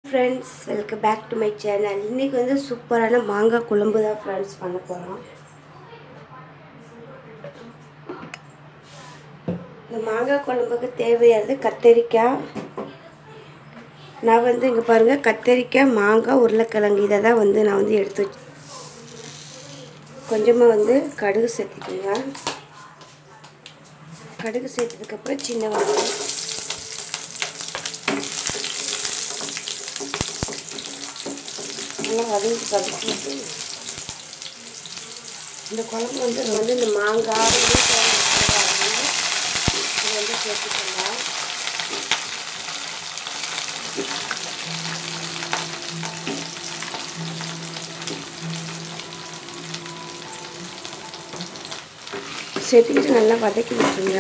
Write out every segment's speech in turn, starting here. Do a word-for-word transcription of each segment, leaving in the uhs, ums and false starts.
Friends, welcome back to my channel. இன்னைக்கு வந்து சூப்பரான மாங்காய் குழம்பு தான் friends பண்ண போறோம். இந்த மாங்காய் குழம்புக்கு தேவையானது கத்தரிக்காய். நான் வந்து இங்க பாருங்க கத்தரிக்காய், மாங்காய், உருளைக்கிழங்கு இத தான் வந்து நான் வந்து எடுத்து வச்சேன். கொஞ்சமா வந்து கடுகு சேர்த்துக்கங்க. கடுகு சேர்த்ததுக்கு அப்புறம் சின்ன வெங்காயம் நல்லா வதக்கி வதக்கிட்டு இந்த குழம்பு வந்து வந்து இந்த மாங்காய் வந்து சேர்த்துக்கலாம். சேர்த்துக்கிட்டு நல்லா வதக்கி விட்டுருங்க.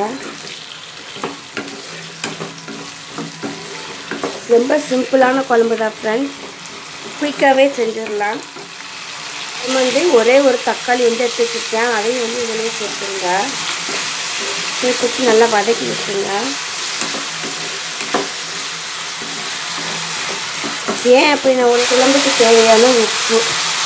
ரொம்ப சிம்பிளான குழம்பு தான் ஃப்ரெண்ட்ஸ், குயிக்காகவே செஞ்சிடலாம். வந்து ஒரே ஒரு தக்காளி வந்து எடுத்து வச்சுருக்கேன், அதையும் வந்து இதிலே சேர்த்துருங்க. சேர்த்துட்டு நல்லா வதக்கி விட்டுருங்க. ஏன் அப்படின்னா ஒரு குழம்புக்கு தேவையான உப்பு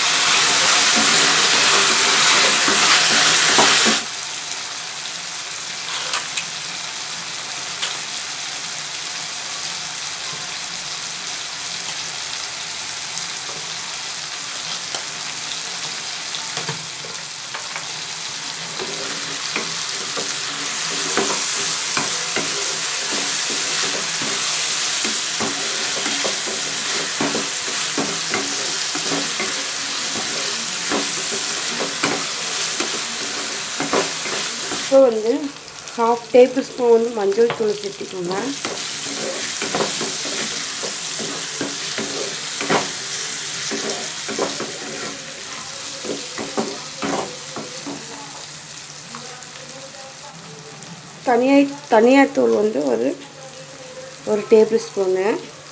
இப்போ வந்து ஹாஃப் டேபிள் ஸ்பூன் வந்து மஞ்சள் தூள் சேர்த்துக்கோங்க. தனியாக தனியாத்தூள் வந்து ஒரு ஒரு டேபிள் ஸ்பூனு.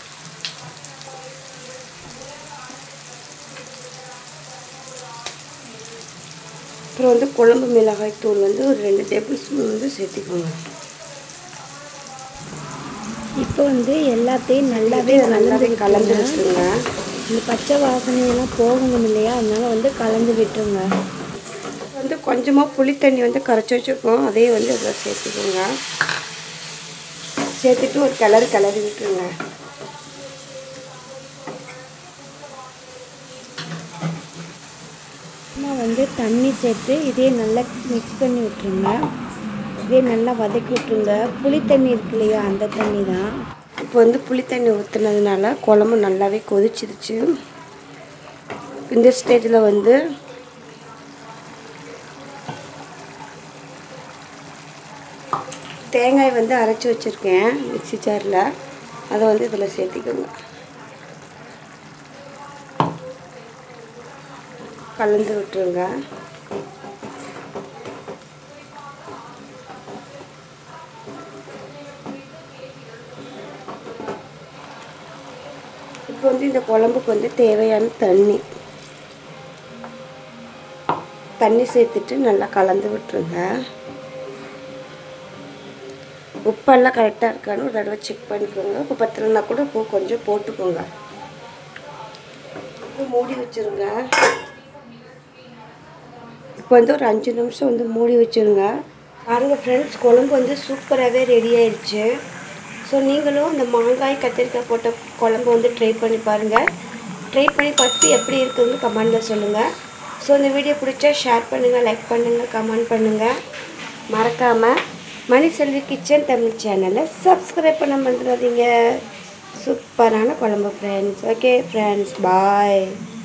அப்புறம் வந்து குழம்பு மிளகாய் தூள் வந்து ஒரு ரெண்டு டேபிள் ஸ்பூன் வந்து சேர்த்துக்கோங்க. இப்போ வந்து எல்லாத்தையும் நல்லாவே நல்லாவே கலந்து விட்டுருங்க. இந்த பச்சை வாசனையெல்லாம் போகணும் இல்லையா, அதனால் வந்து கலந்து விட்டுருங்க. வந்து கொஞ்சமாக புளி தண்ணி வந்து கரைச்சி வச்சுருக்கோம், அதையே வந்து இதில் சேர்த்துக்கோங்க. சேர்த்துட்டு ஒரு கிளறு கிளறி விட்டுருங்க. வந்து தண்ணி சேர்த்து இதே நல்லா மிக்ஸ் பண்ணி விட்டுருங்க. இதே நல்லா வதக்கி விட்டுருங்க. புளி தண்ணி இருக்கு இல்லையா, அந்த தண்ணி தான். இப்போ வந்து புளி தண்ணி ஊற்றுனதுனால குழம்பு நல்லாவே கொதிச்சிருச்சு. இந்த ஸ்டேஜில் வந்து தேங்காய் வந்து அரைச்சி வச்சுருக்கேன் மிக்ஸி ஜாரில், அதை வந்து இதில் சேர்த்திக்கோங்க. கலந்து விட்டுருங்க. இப்போ வந்து இந்த குழம்புக்கு வந்து தேவையான தண்ணி தண்ணி சேர்த்துட்டு நல்லா கலந்து விட்டுருங்க. உப்பெல்லாம் கரெக்டாக இருக்கான்னு ஒரு தடவை செக் பண்ணிக்கோங்க. இப்போ பத்தலைன்னா கூட பூ கொஞ்சம் போட்டுக்கோங்க. மூடி வச்சுருங்க. இப்போ வந்து ஒரு அஞ்சு நிமிஷம் வந்து மூடி வச்சுருங்க. பாருங்கள் ஃப்ரெண்ட்ஸ், குழம்பு வந்து சூப்பராகவே ரெடி ஆயிடுச்சு. ஸோ நீங்களும் இந்த மாங்காய் கத்திரிக்காய் போட்ட குழம்பு வந்து ட்ரை பண்ணி பாருங்கள். ட்ரை பண்ணி பார்த்து எப்படி இருக்குதுன்னு கமெண்டில் சொல்லுங்கள். ஸோ இந்த வீடியோ பிடிச்சா ஷேர் பண்ணுங்கள், லைக் பண்ணுங்கள், கமெண்ட் பண்ணுங்கள். மறக்காமல் மணி செல்வி கிச்சன் தமிழ் சேனலை சப்ஸ்கிரைப் பண்ண மறந்துடாதீங்க. சூப்பரான குழம்பு ஃப்ரெண்ட்ஸ். ஓகே ஃப்ரெண்ட்ஸ், பாய்.